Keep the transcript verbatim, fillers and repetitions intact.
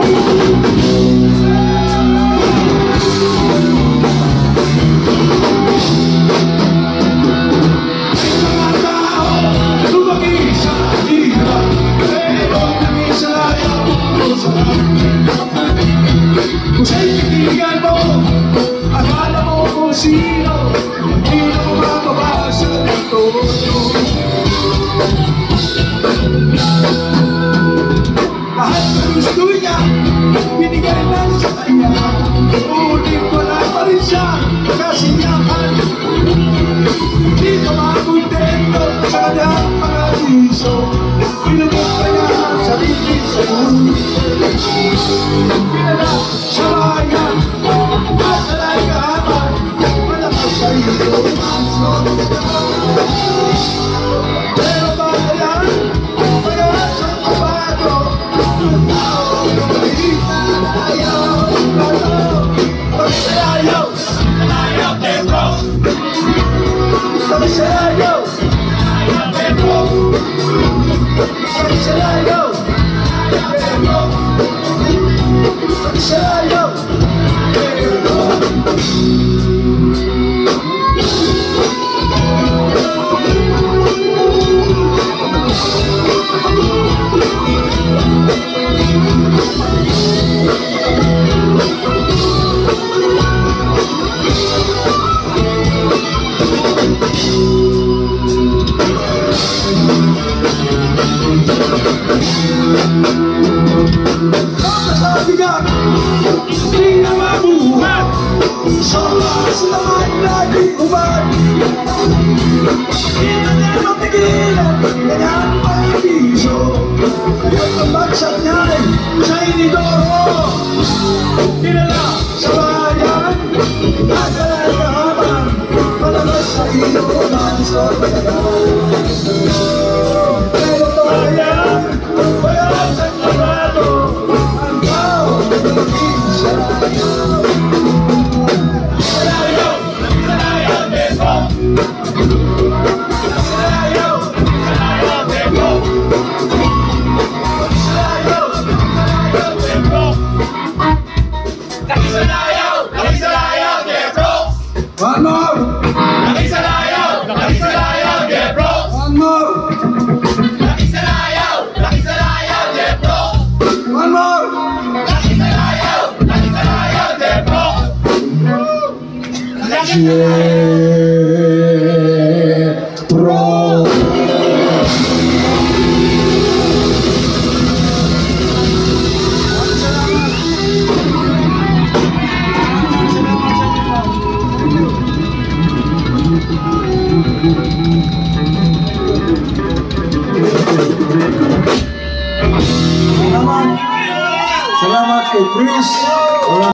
Kung sa'y kaibigan mo, akala mo kung sino, hindi na mo mababasa ng todo. Lahat ng gusto niya, binigay lang sa kanya. Ulit ko lang pa rin siya, kasiyahan. Hindi ka makontento sa kanyang paradiso. Pinagod pa niya ang sarili sa mundo. Pinala sa bayan, masalay kahaman, malakas sa iyo, pero bagayan, bayan sa kabato, ang tao ng mahirap na ayaw, pag-salayaw, pag-salayaw, tempo, pag-salayaw, tempo, pag-salayaw, tempo, pag-salayaw, tempo. Hindi na mabuhat sa oras naman laging ubad. Hindi na niya mapigilan kanyang pag-ibiso. Ngayon ang bagsak niya'y sa inidoro. Kinala sa bayan, nagalay kahaman, malakas sa iyo man sa bayan. Pero bayan, bayan sa kabato, ang tao naging salayaw. Salayaw, salayaw, tempo. Salayaw, salayaw, tempo. Salayaw, salayaw, tempo. Nakisalayaw, nakisalayaw, tempo. One more. Nakisalayaw, nakisalayaw, tempo. One more. Nakisalayaw, nakisalayaw, tempo. One more. Nakisalayaw, nakisalayaw, tempo. Pro. Salamat. Salamat kay Chris.